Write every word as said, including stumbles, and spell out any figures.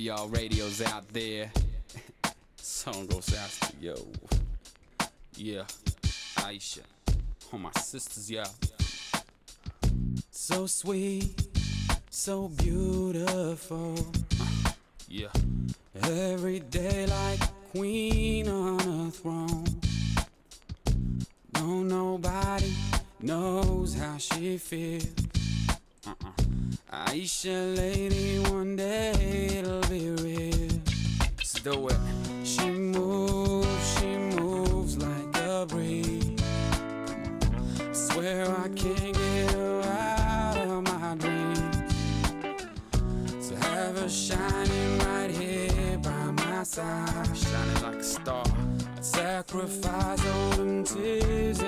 y'all radios out there. Song goes out to yo. Yeah, Aisha, all my sisters, yeah. So sweet, so beautiful. Uh, yeah, every day like queen on a throne. No, nobody knows how she feels. Uh-uh. Aisha, lady, one day it'll be real. Let's do it. She moves, she moves like a breeze. Swear I can't get her out of my dreams. So have her shining right here by my side, shining like a star. I'd sacrifice all them tears